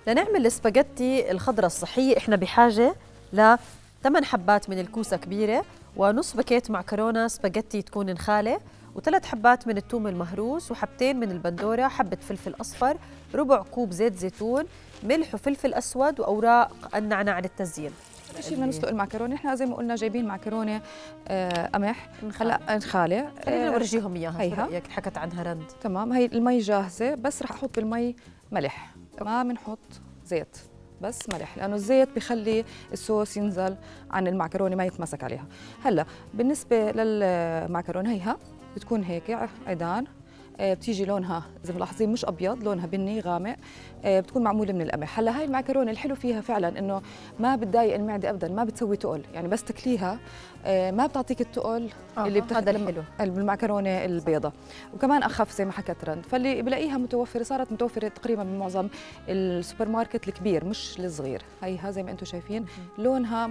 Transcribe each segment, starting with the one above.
لنعمل السباجيتي الخضراء الصحية احنا بحاجة ل 8 حبات من الكوسة كبيرة، ونص باكيت معكرونة سباجيتي تكون نخالة، و3 حبات من الثوم المهروس، وحبتين من البندورة، حبة فلفل أصفر، ربع كوب زيت زيتون، ملح وفلفل أسود، وأوراق النعناع للتزيين. أول شيء بدنا نسلق المعكرونة. احنا زي ما قلنا جايبين معكرونة قمح هلا نخالة. خلينا نورجيهم إياها. هيها رأيك حكت عنها رند. تمام. هي المي جاهزة، بس رح أحط بالمي ملح، ما بنحط زيت، بس ملح، لأنه الزيت بخلي الصوص ينزل عن المعكرونة ما يتمسك عليها. هلا بالنسبة للمعكرونة هيها بتكون هيك عيدان، بتيجي لونها زي ما ملاحظين مش ابيض، لونها بني غامق، بتكون معموله من القمح. هلا هاي المعكرونه الحلو فيها فعلا انه ما بتضايق المعده ابدا، ما بتسوي تقل، يعني بس تاكليها ما بتعطيك التقل اللي هذا الحلو بالمعكرونه البيضاء، وكمان اخف زي ما حكت رند. فاللي بلاقيها متوفره، صارت متوفره تقريبا بمعظم السوبر ماركت الكبير مش الصغير. هيها زي ما انتم شايفين لونها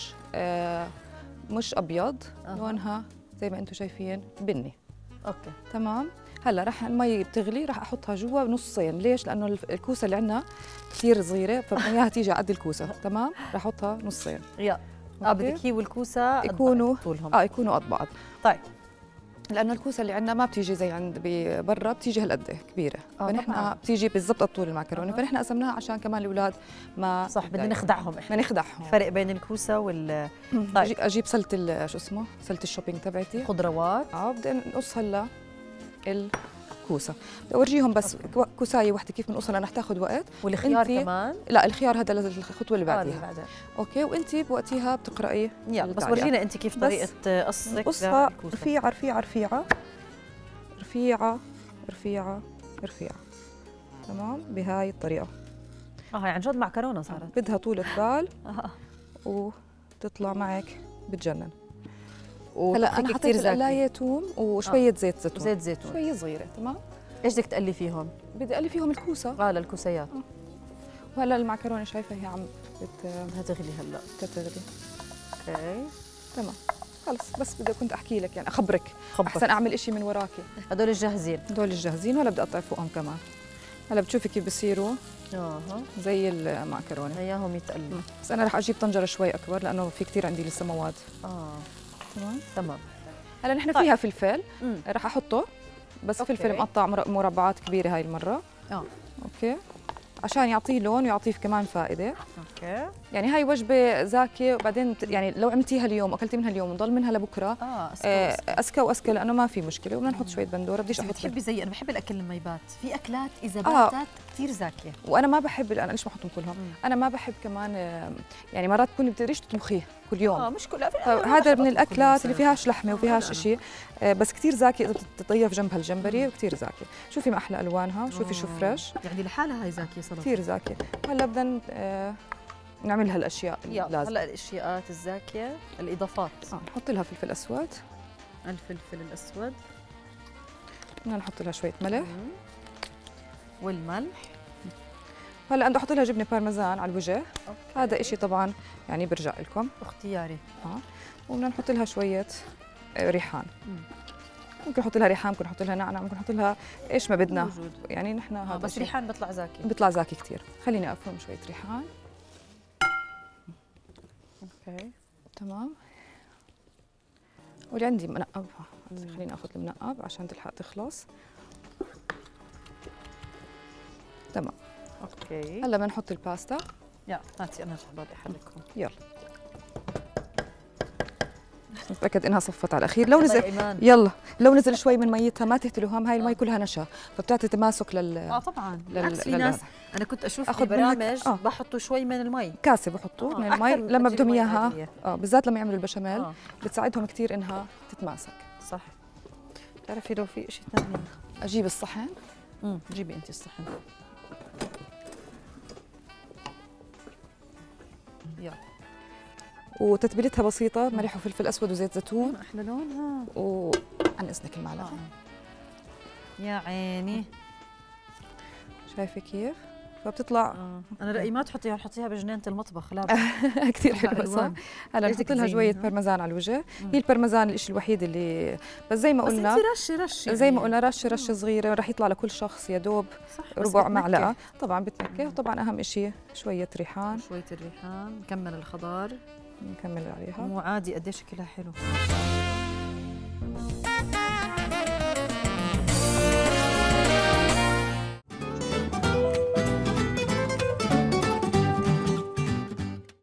مش ابيض، لونها زي ما انتم شايفين بني. اوكي تمام. هلا رح المي بتغلي، رح احطها جوا نصين. ليش؟ لانه الكوسه اللي عندنا كثير صغيره، فبدنا اياها تيجي على قد الكوسه. تمام. رح احطها نصين. بدك هي والكوسه يكونوا طولهم يكونوا قد بعض. طيب لانه الكوسه اللي عندنا ما بتيجي زي عند برا، بتيجي هالقد كبيره، فنحن بتيجي بالضبط طول المعكرونه، فنحن قسمناها عشان كمان الاولاد ما صح بدنا نخدعهم احنا. نخدعهم. فرق بين الكوسه طيب اجيب سله شو اسمه، سله الشوبينج تبعتي خضروات. بدنا نقص هلا الكوسه. بدي اورجيهم بس كوسايه وحده كيف بنقصها، رح تاخذ وقت. والخيار كمان؟ لا الخيار هذا الخطوه اللي بعديها. اوكي. وانت بوقتها بتقراي. يلا بس ورجينا انت كيف طريقه قصك. قصها رفيعه رفيعه رفيعه رفيعه رفيعه رفيعه. تمام. بهاي الطريقه. هاي عن جد معكرونه صارت. بدها طولة بال وتطلع معك بتجنن. هلا انا حطيت قلايه ثوم وشويه زيت زيتون. زيت زيتون شويه صغيره. تمام. ايش بدك تقلي فيهم؟ بدي اقلي فيهم الكوسه. للكوسيات. وهلا المعكرونه شايفه هي عم بدها تغلي هلا. تغلي. اوكي تمام. خلص بس كنت احكي لك، يعني اخبرك احسن اعمل إشي من وراكي. هدول الجاهزين. هدول الجاهزين، ولا بدي اقطع فوقهم كمان. هلا بتشوفي كيف بصيروا زي المعكرونه. اياهم يتقلوا. بس انا رح اجيب طنجره شوي اكبر لانه في كثير عندي لسه مواد. تمام. هلا نحن فيها فلفل رح احطه، بس فلفل مقطع مربعات كبيره هاي المره. اوكي. عشان يعطيه لون ويعطيه كمان فائده. اوكي. يعني هاي وجبه زاكيه، وبعدين يعني لو عملتيها اليوم واكلتي منها اليوم وضل منها لبكره اسكى واسكى لانه ما في مشكله. وبدنا نحط شويه بندوره. بديش احط. بتحبي زي انا بحب الاكل لما يبات، في اكلات اذا باتت كثير زاكيه. وانا ما بحب، انا ليش ما احطهم كلهم؟ انا ما بحب كمان، يعني مرات تكوني بتقدريش تطبخيه كل يوم. مش كل هذا من الاكلات اللي فيهاش لحمه وفيهاش شيء، بس كثير زاكي اذا بتضيف جنبها الجمبري، وكثير زاكي. شوفي ما احلى الوانها، شوفي شو فريش، يعني لحالها هاي زاكيه صراحه كثير زاكيه. هلا بدنا نعمل هالاشياء لازم. هلا الاشياء الزاكيه، الاضافات. نحط لها فلفل اسود. الفلفل الاسود بدنا نحط لها شويه ملح والملح. هلا بدي احط لها جبنه بارميزان على الوجه. هذا إشي طبعا يعني برجع لكم اختياري. وبدنا نحط لها شويه ريحان. ممكن نحط لها ريحان، ممكن نحط لها نعناع، ممكن نحط لها ايش ما بدنا موجود. يعني نحن هذا بس ريحان بيطلع زاكي، بيطلع زاكي كثير. خليني افرم شويه ريحان. اوكي تمام. واللي عندي منقب، خليني اخذ المنقب عشان تلحق تخلص. تمام. اوكي. هلا بدنا نحط الباستا. هاتي انا بدي احركهم. يلا نتاكد انها صفت على الاخير. لو نزل يلا لو نزل شوي من ميتها ما تهتلوهم، هاي المي كلها نشا، فبتعطي تماسك طبعا. بالعكس في ناس انا كنت اشوف في برامج بحطوا شوي من المي، كاسه بحطوا من المي لما بدهم اياها. بالذات لما يعملوا البشاميل بتساعدهم كثير انها تتماسك. صح. بتعرفي لو في شيء ثاني اجيب الصحن. جيبي انت الصحن. يلا. وتتبيلتها بسيطة، ملح وفلفل أسود وزيت زيتون. أحلى لونها. وعن إذنك المعلقة. يا عيني. شايفة كيف؟ فبتطلع انا رايي ما تحطيها، حطيها بجنينه المطبخ. لا كثير حلوه صح. هلا نحط لها شويه بارميزان على الوجه. هي البارميزان الشيء الوحيد اللي بس زي ما قلنا، بس انت رشه زي ما قلنا رشه صغيره رح يطلع لكل شخص يا دوب ربع معلقه. طبعا بتنكه. وطبعا اهم شيء شويه ريحان، شويه الريحان. نكمل الخضار، نكمل عليها. مو عادي قديش شكلها حلو.